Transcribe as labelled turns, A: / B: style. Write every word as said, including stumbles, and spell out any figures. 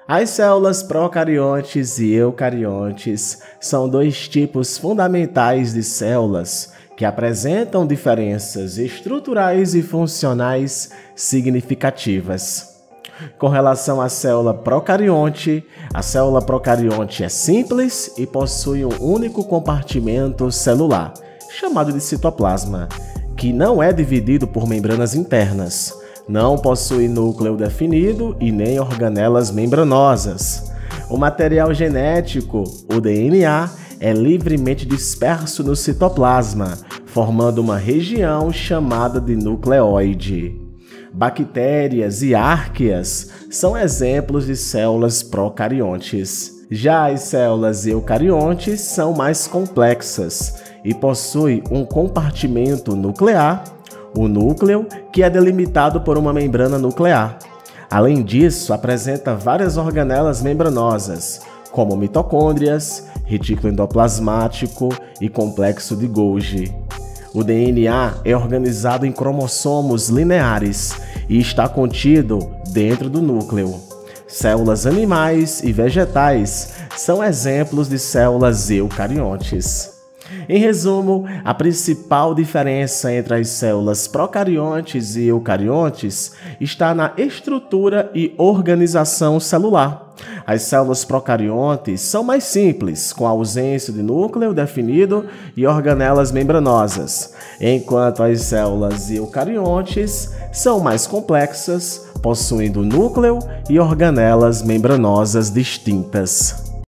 A: As células procariontes e eucariontes são dois tipos fundamentais de células que apresentam diferenças estruturais e funcionais significativas. Com relação à célula procarionte, a célula procarionte é simples e possui um único compartimento celular, chamado de citoplasma, que não é dividido por membranas internas. Não possui núcleo definido e nem organelas membranosas. O material genético, o D N A, é livremente disperso no citoplasma, formando uma região chamada de nucleoide. Bactérias e árqueas são exemplos de células procariontes. Já as células eucariontes são mais complexas e possuem um compartimento nuclear, o núcleo, que é delimitado por uma membrana nuclear. Além disso, apresenta várias organelas membranosas, como mitocôndrias, retículo endoplasmático e complexo de Golgi. O D N A é organizado em cromossomos lineares e está contido dentro do núcleo. Células animais e vegetais são exemplos de células eucariontes. Em resumo, a principal diferença entre as células procariontes e eucariontes está na estrutura e organização celular. As células procariontes são mais simples, com a ausência de núcleo definido e organelas membranosas, enquanto as células eucariontes são mais complexas, possuindo núcleo e organelas membranosas distintas.